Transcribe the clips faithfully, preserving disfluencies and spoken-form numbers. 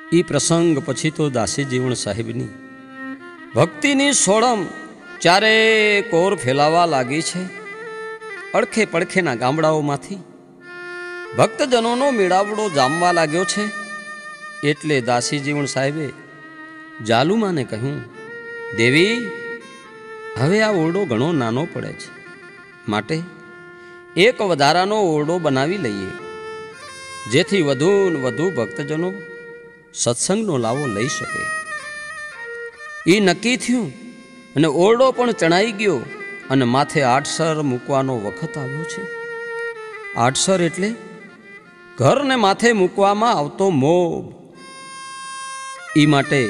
ई प्रसंग पछी तो दासी जीवण साहेबनी भक्तिनी सोड़म चारे कोर फैलावा लागी छे। अड़खे पड़खेना गामडाओमांथी भक्तजनोनो मेळावड़ो जामवा लाग्यो छे। एटले दासी जीवण साहेबे जालूमाने कह्युं, देवी हवे आ ओरडो घणो नानो पड़े छे, माटे एक वधारानो ओरडो बनावी लईए, जेथी वधु ने वधु भक्तजनो सत्संगनो लावो लई शके। ई नक्की थयुं अने ओरडो पण चणाई गयो अने माथे आठसर मूकवानो वखत आव्यो छे। आठसर एटले घर ने माथे मूकवामां आवतो मोह। ई माटे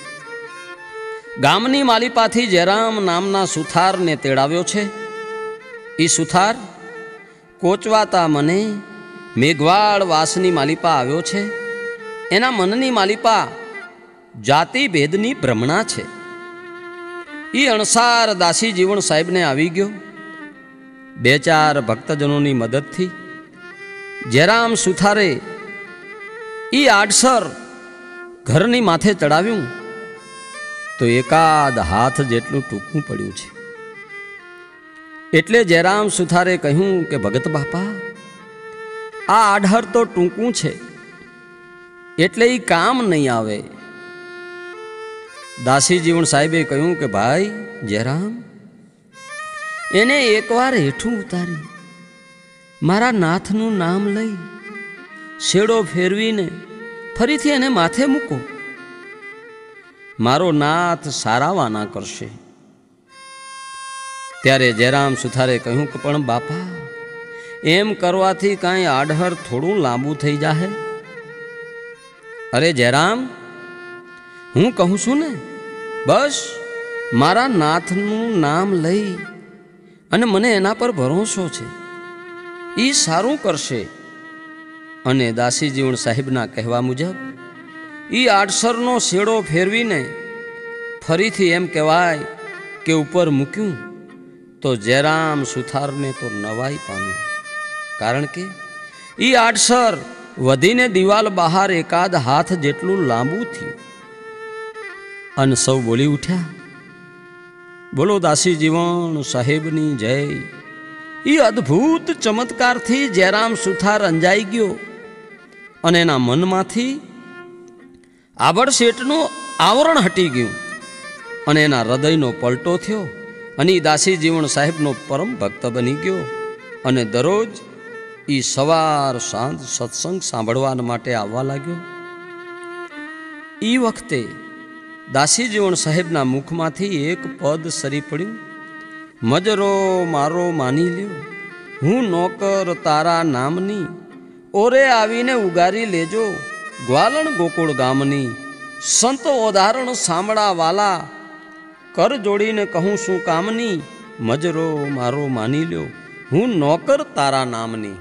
गामनी मालीपाथी जयराम नामना सुथार ने तेड़ाव्यो छे। ई सुथार कोचवाता मने मेघवाड़ वासनी मालीपा आव्यो छे। एना मननी मालीपा जाति भेदनी भ्रमणा छे। ई अणसार दासी जीवण साहेब ने आवी गयो। बे चार भक्तजनोनी मदद थी जयराम सुथारे ई आडसर घरनी माथे चढ़ाव्युं तो एकाद हाथ जेटलुं टूंकું पड्युं छे। एटले जयराम सुथारे कह्युं के भगत बापा आ आडहर तो टूंकું छे एटले ई काम नहीं आवे। दासी जीवण साहेबे कह्युं के भाई जयराम एने एक वार हेठुं उतारी मारा नाथनुं नाम लई शेड़ो फेरवीने फरीथी एने माथे मूको। मारो नाथ सारावाना करशे। त्यारे जयराम सुथारे कह्युं के पण बापा एम करवाथी कांई आडहर थोड़ुं लांबू थई जाहे। अरे जयराम हूँ कहूँ छूं ने बस मारा नाथनुं नाम लई अने मने एना पर भरोसो छे, ई सारूं करशे। अने दासी जीवण साहेबना कहेवा मुजब ई आडसरनो शेड़ो फेरवीने फरीथी एम कहेवाय के ऊपर मूक्युं तो जयराम सुथारने तो नवाई पाम्यो, कारण के ई आडसर वधीने दीवाल बहार एकाद हाथ जेटलुं लांबू थयुं। अन सौ बोली उठ्या, बोलो दासी जीवण साहेबनी जय। ई अद्भुत चमत्कार थी जयराम सुथार अंजाई गयो अने एना मनमांथी आभड़शेठनुं आवरण हटी गयुं अने एना हृदयनो पलटो थयो अने ई दासी जीवण साहेबनो परम भक्त बनी गयो अने दररोज ई सवार सांज सत्संग सांभळवा माटे आववा लाग्यो। ई वखते दासी जीवण साहेबना मुखमांथी एक पद सरी पड्युं, मजरो मारो मानी ल्यो हूँ नौकर तारा नामनी ओरे आवीने उगारी लेजो ग्वालण गोकुळ गामनी संत उदाहरण सांभळा वाला कर जोड़ीने कहूँ शू कामनी मजरो मारो मानी ल्यो हूँ नौकर तारा नामनी।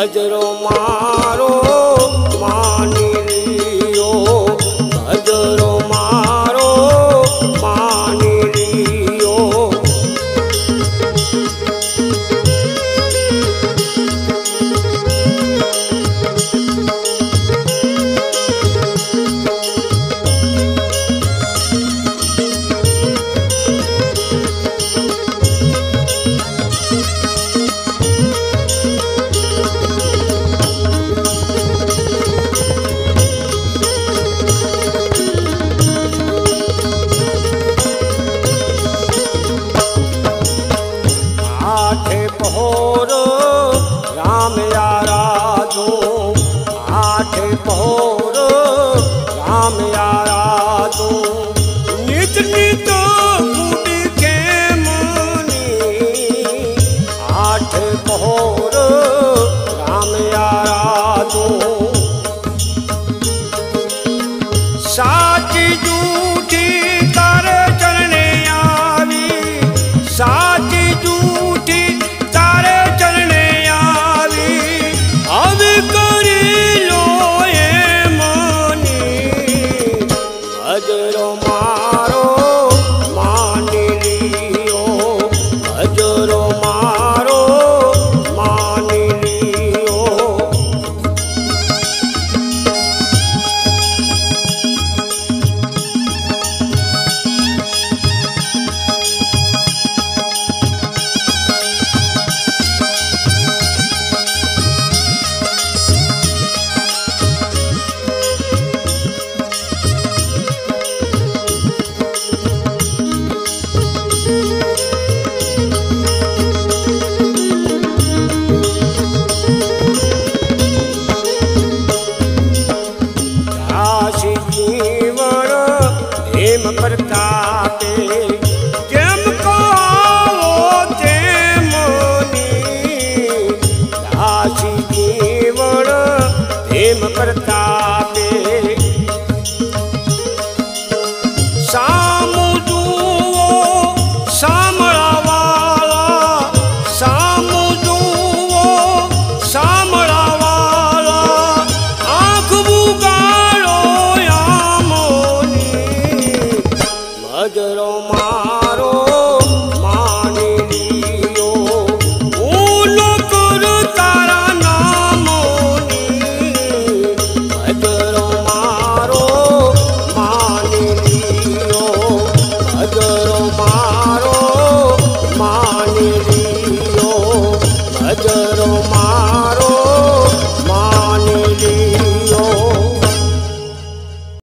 भजरो मारो मानी लियो, भजरो मारो मानी लियो। राम यारा दो आठ पहोर राम यारा दो नित नित मुड़ के मनी आठ पहोर